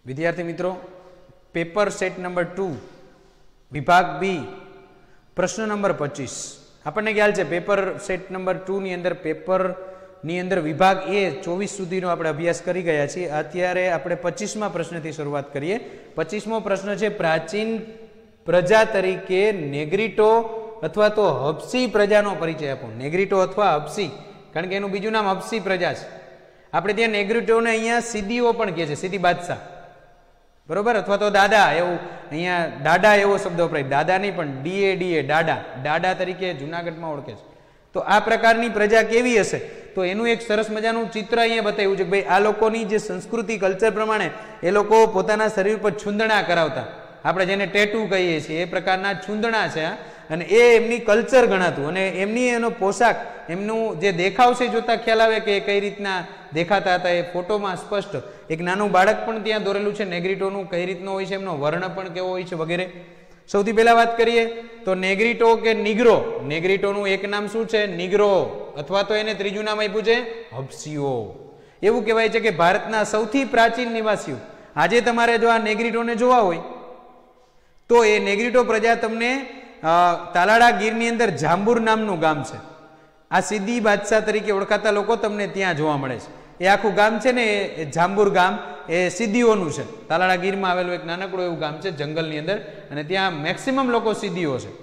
विद्यार्थी मित्रों, paper set number 2 विभाग बी प्रश्न नंबर 25 आपने ख्याल है पेपर सेट नंबर 2 नी अंदर पेपर नी अंदर विभाग ए 24 सुधीनो आपणे अभ्यास करी गया छीए। अत्यारे आपणे 25मा प्रश्नथी शुरुआत करीए। 25मो प्रश्न छे प्राचीन प्रजा तरीके नेग्रीटो अथवा तो हबसी प्रजानो परिचय आपो। नेग्रीटो अथवा हबसी, कारण के एनुं बीजुं नाम हबसी प्रजा छे। आपणे त्यां नेग्रीटोने अहींया सीदीओ पण कहे छे, सीदी बादशाह, बरोबर, अथवा तो दादा, एवं अहींया दादा एवो शब्द वपराय, दादा नहीं पण DADA दादा, दादा तरीके जूनागढ़मां ओळखे छे। तो आ प्रकारनी प्रजा केवी हशे, तो एनुं एक सरस मजानुं चित्र अहींया बताव्युं छे कि भाई आ लोकोनी जे संस्कृति कल्चर प्रमाणे ए लोको पोताना शरीर पर छूंदणा करावता, આપણે જેને ટેટુ કહીએ છીએ એ પ્રકારના છૂંદણા છે, અને એ એમની કલ્ચર ગણાતું, અને એમની એનો પોશાક, એમનું જે દેખાવ છે જોતા ખ્યાલ આવે કે કઈ રીતના દેખાતા હતા। એ ફોટોમાં સ્પષ્ટ એક નાનું બાળક પણ ત્યાં દોરેલું છે નેગ્રીટોનું, કઈ રીતનો હોય છે, એમનો વર્ણ પણ કેવો હોય છે વગેરે। સૌથી પહેલા વાત કરીએ તો નેગ્રીટો કે નિગ્રો, નેગ્રીટોનું એક નામ શું છે? નિગ્રો, અથવા તો એને ત્રીજું નામ આપ્યું છે હબસીઓ। એવું કહેવાય છે કે ભારતના સૌથી પ્રાચીન નિવાસીઓ, આજે તમારે જો આ નેગ્રીટોને જોવા હોય तो ये नेग्रीटो प्रजा तमने तालाड़ा गीरनी अंदर जांबुर नामनुं गाम छे। आ सीधी बादशाह तरीके ओळखाता लोको तमने त्यां जोवा मळे छे। ए आखुं गाम छे ने ए जांबुर गाम ए सीधीओनुं छे। तालाड़ा गीरमां आवेलुं एक नानकड़ुं एवुं गाम छे जंगलनी अंदर, अने त्यां मेक्सिमम लोको सीधीओ छे।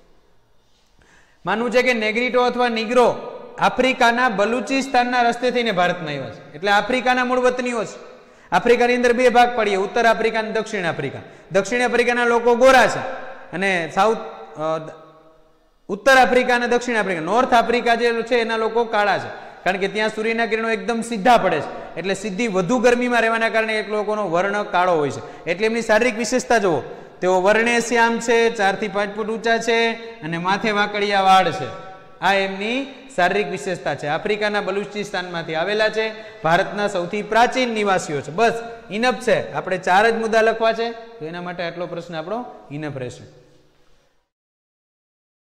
मानवुं छे के नेग्रीटो अथवा निग्रो आफ्रिकाना बलूचिस्तानना रस्ते थईने भारतमां आव्या छे, એટલે आफ्रिकाना मूळ वतनीओ छे। आफ्रिकानी अंदर बे भाग पड़े, उत्तर आफ्रिका और दक्षिण आफ्रिका। दक्षिण आफ्रिकाना लोको गोरा छे अने साउथ उत्तर आफ्रिका और दक्षिण आफ्रिका, नॉर्थ आफ्रिका जे छे एना लोको काळा छे, कारण के त्यां सूर्यना किरणो एकदम सीधा पड़े छे, एटले सीधी वधु गरमीमां रहेवाना कारणे एक लोकोनो वर्ण काळो होय छे। एटले एमनी शारीरिक विशेषता जोवो, तेओ वर्णे श्याम छे, 4 થી 5 फूट ऊंचा छे अने माथे वाकड़िया वाळ छे। आ एमनी शारीरिक विशेषता है। आफ्रिकाना बलूचिस्तान में आवेला है, भारतना सौथी प्राचीन निवासीओ छे। बस इनफ है, आपणे 4 ज मुद्दा लखवा छे, तो एना माटे आटलो प्रश्न आपणो इनफ रहेशे।